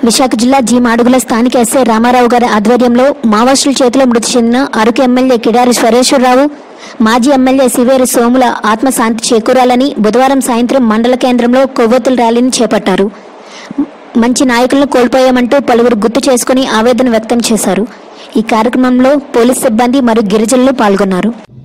విశాఖ జిల్లా జి మాడుగుల స్థానిక ఎస్ఐ రామారావు గారి ఆధ్వర్యంలో మావోయిస్టుల చేతిలో మృతి చెందిన అరకు ఎమ్మెల్యే కిడారి స్వరేశ్వరరావు, మాజీ ఎమ్మెల్యే సి.ర సోముల ఆత్మశాంతి చేకూరాలని బుధవారం సాయంత్రం మండల కేంద్రంలో కొవ్వొత్తుల ర్యాలీని చేపట్టారు. మంచి నాయకులను కోల్పోయామంటూ పలువురు గుర్తు చేసుకుని ఆవేదన వ్యక్తం చేశారు. ఈ కార్యక్రమంలో పోలీస్ సిబ్బంది మరియు గిరిజనులు పాల్గొన్నారు.